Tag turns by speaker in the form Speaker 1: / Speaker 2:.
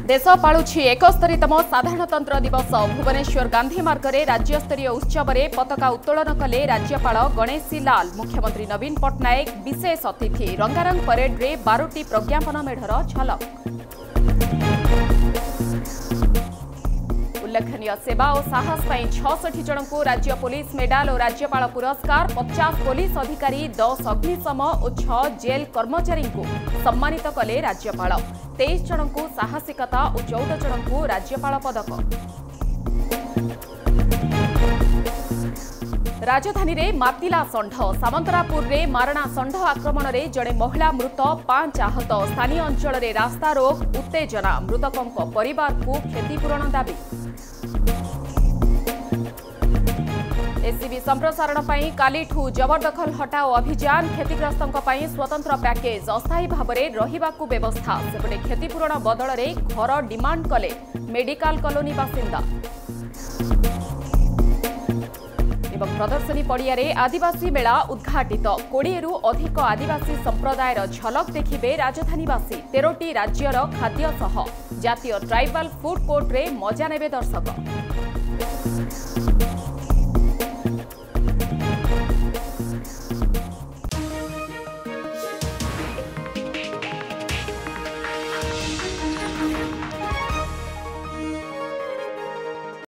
Speaker 1: देश पालुछि 71तम साधारणतंत्र दिवस। भुवनेश्वर गांधी मार्गरे राज्यस्तरीय उत्सव में पताका उत्तोलन कले राज्यपाल गणेशी लाल। मुख्यमंत्री नवीन पट्टनायक विशेष अतिथि। रंगारंग परेड रे 12टी प्रज्ञापन मेढर झलक। उल्लेखनीय सेवा और साहस पर 66 जन को राज्य पुलिस मेडाल और राज्यपाल पुरस्कार। 50 पुलिस अधिकारी, 10 अग्निशम और 6 जेल कर्मचारी को सम्मानित कले राज्यपाल। 23 जन को साहसिकता और 14 जन को राज्यपाल पदक। राजधानी रे मातिला षंढ। सामंतरापुर रे मारणा षंढ आक्रमण रे जड़े महिला मृत, 5 आहत। स्थानीय अंचल रे रास्ता रोक, उत्तेजना। मृतकों परिवार को क्षतिपूरण दाबी। एसीबी संप्रसारण पाई कालीठू जबरदखल हटाओ अभियान। क्षतिग्रस्तों स्वतंत्र पैकेज। अस्थायी भाव में रहिबाकू व्यवस्था। सेपटे क्षतिपूरण बदल में घर डिमांड कले मेडिकल कॉलोनी बासिंदा। प्रदर्शनी पड़िया रे आदिवासी मेला उद्घाटित। 20 रु अधिक आदिवासी संप्रदायर झलक देखिबे राजधानीवासी। 13टी राज्यर खाद्य सह जातीय ट्राइबल फूड कोर्ट रे मजा नेबे दर्शक।